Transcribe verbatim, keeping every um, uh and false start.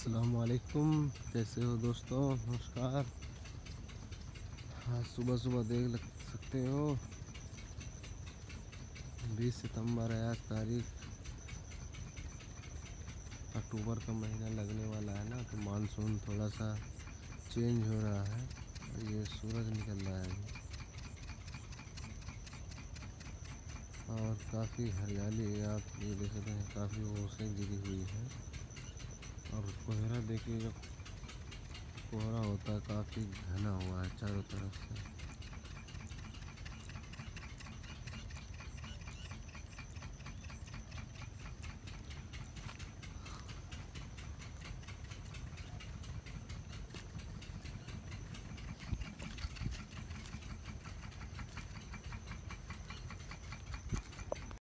अस्सलामुअलैकुम। कैसे हो दोस्तों? नमस्कार। हाँ, सुबह सुबह देख लग सकते हो बीस सितंबर है आज तारीख। अक्टूबर का महीना लगने वाला है ना, तो मानसून थोड़ा सा चेंज हो रहा है और ये सूरज निकल रहा है अभी। और काफ़ी हरियाली है, आप ये देख सकते हैं, काफ़ी ओसें गिरी हुई है। और कोहरा देखिए, जो कोहरा होता है काफ़ी घना हुआ है चारों तरफ से।